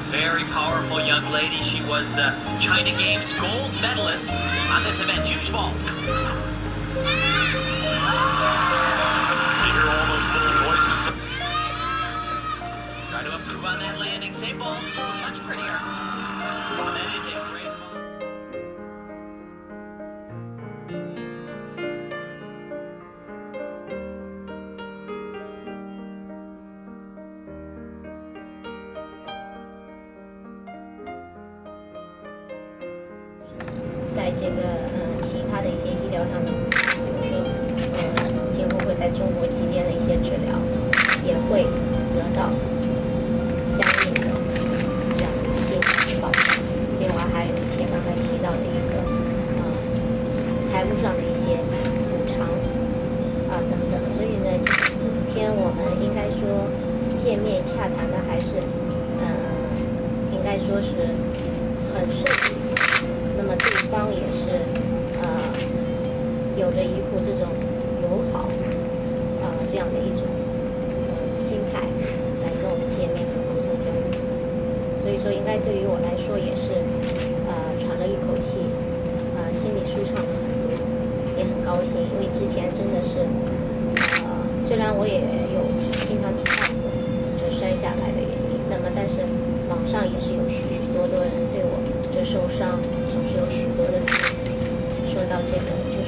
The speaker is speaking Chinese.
Very powerful young lady. She was the China Games gold medalist on this event. Huge fall. You hear all those little voices. Try to improve on that landing. Same ball. Much prettier. Well, that is a great ball. 在这个其他的一些医疗上的，比如说今后会在中国期间的一些治疗，也会得到相应的这样一定的保障。另外还有一些刚才提到的一个财务上的一些补偿等等。所以呢，今天我们应该说见面洽谈的还是应该说是很顺利。 那么对方也是有着一副这种友好这样的一种心态来跟我们见面和沟通交流，所以说应该对于我来说也是喘了一口气，心里舒畅了很多，也很高兴，因为之前真的是虽然我也有经常提到过这摔下来的原因，那么但是网上也是有许多人对我这受伤。 总是有许多的人说到这个。